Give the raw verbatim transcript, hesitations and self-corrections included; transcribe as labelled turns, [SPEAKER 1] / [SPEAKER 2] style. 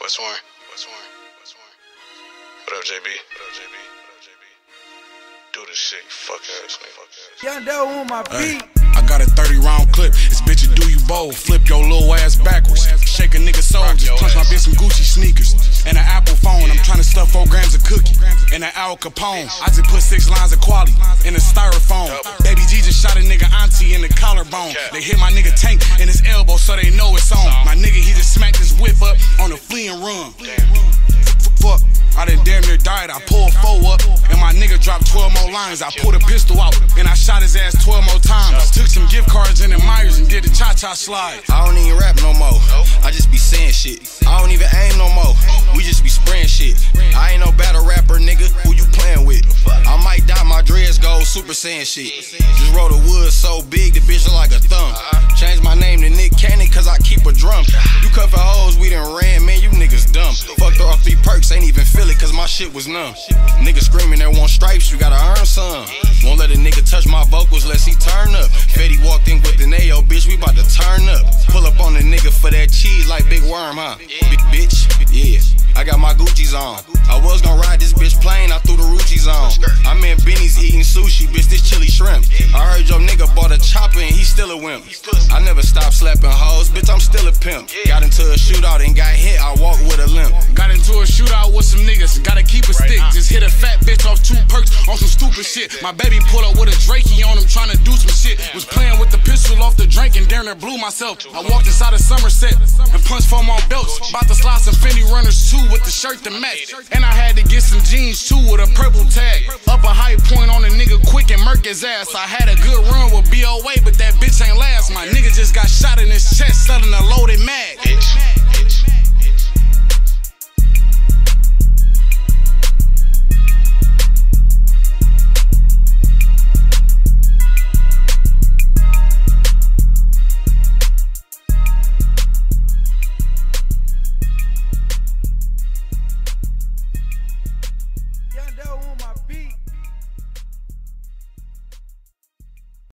[SPEAKER 1] What's Warren? What's Warren? What's Warren? What up, J B? What up, J B? What up, J B? Do this shit, you fuck ass nigga. Fuck ass.
[SPEAKER 2] Young Devil on my beat.
[SPEAKER 3] I got a thirty round clip. This bitch will do you bold. Flip your little ass backwards. Shake a nigga soul. Just punch my bitch some Gucci sneakers. And an Apple phone. I'm trying to stuff four grams of cookie. And an Al Capone. I just put six lines of quality in a styrofoam. Baby G just shot a nigga auntie in the collarbone. They hit my nigga tank in his elbow so they know it's on. My nigga, he just smacked his whip up on a flea and run. Fuck, I done damn near died. I pulled four up, and my nigga dropped twelve more lines. I pulled a pistol out, and I shot his ass twelve more times. Took some gift cards in the Myers and did the cha-cha slide.
[SPEAKER 4] I don't even rap no more. I just be saying shit. I don't even aim no more. We just be spraying shit. I ain't no battle rapper, nigga. Who you playing with? I might dye my dreads gold, super saying shit. Just roll the wood so big, the bitch look like a thumb. Change my name to Nick Cannon, cause I keep a drum. You cut for hoes, we done ran, man, you niggas dumb. Fucked her off three perks, ain't even feel it, cause my shit was numb. Niggas screaming they want stripes, you gotta earn some. Won't let a nigga touch my vocals lest he turn up. Fetty walked in with an A O, bitch, we bout to turn up. Pull up on the nigga for that cheese like Big Worm, huh? Big bitch, yeah. I got my Gucci's on. I was gonna ride this bitch plane, I threw the Ruchis on. I'm in Benny's eating sushi, bitch, this chili shrimp. I heard your nigga bought a chopper and he still a wimp. I never stopped slapping hoes, bitch, I'm still a pimp. Got into a shootout and got hit, I walked with a limp.
[SPEAKER 3] Got into a shootout with some niggas, gotta keep a stick. Just hit a fat bitch off two perks on some stupid shit. My baby pull up with a Drakey on him trying to do some shit. Was playing with the pistol off the drink and damn near blew myself. I walked inside of Somerset and punched foam on belts. About to slide some Fendi runners too with the shirt to match. And I had to get some jeans too with a purple tag. Up a high point on a nigga quick and murk his ass. I had a good run with B O A, but that bitch ain't last. My nigga just got shot in his chest selling a loaded mag.